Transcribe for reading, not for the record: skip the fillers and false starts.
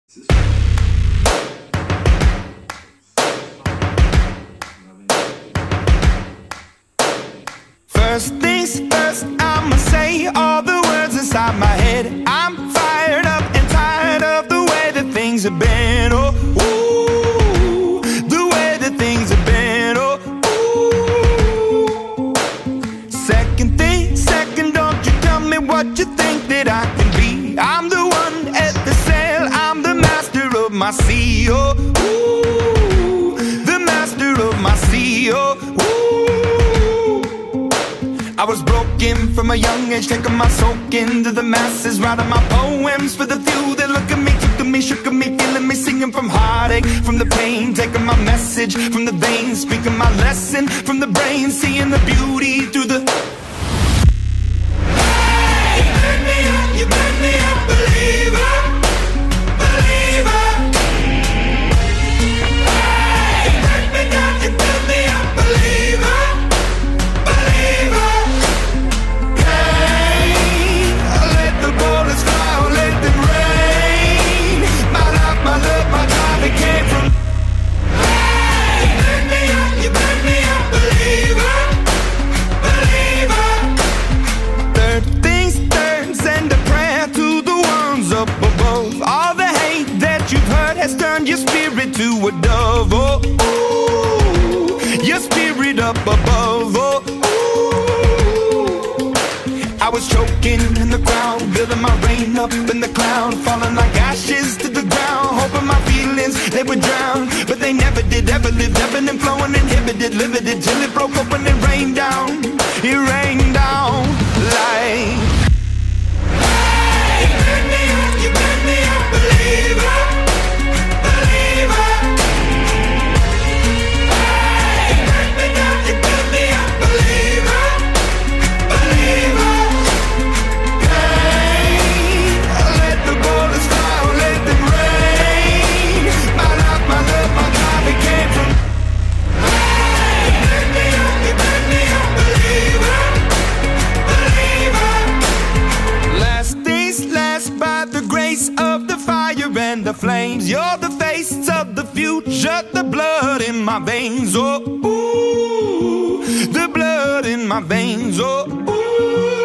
First things first, I'ma say all the words inside my head. I'm fired up and tired of the way that things have been. Oh, ooh, the way that things have been. Oh, ooh. Second thing, second, don't you tell me what you think that I can be. I'm the one at the sail, I'm the master of my sea. Oh, ooh, the master of my sea. Oh, ooh. I was broken from a young age, taking my soak into the masses, writing my poems for the few that look at me, took to me, shook at me, feeling me, singing from heartache, from the pain, taking my message from the veins, speaking my lesson from the brain, seeing the beauty through the... Hey, you made me a believer, believer. Hey, you break me down, you build me a believer, believer. Bullets fly, or let them rain. My life, my love, my drive, it came from. Hey, you made me a believer, believer. Third things third, send a prayer to the ones up above. All the hate that you've heard has turned your spirit to a dove. Oh, ooh, your spirit up above. Oh, I was choking in the crowd, building my rain up in the cloud, falling like ashes to the ground, hoping my feelings, they would drown, but they never did, ever lived, ebbing and flowing, inhibited, limited, till it broke up when it rained down like... Hey, you made me a believer, believer. Hey, you break me down, you build me a believer, believer. Of the fire and the flames, you're the face of the future, the blood in my veins. Oh, ooh, the blood in my veins. Oh, ooh.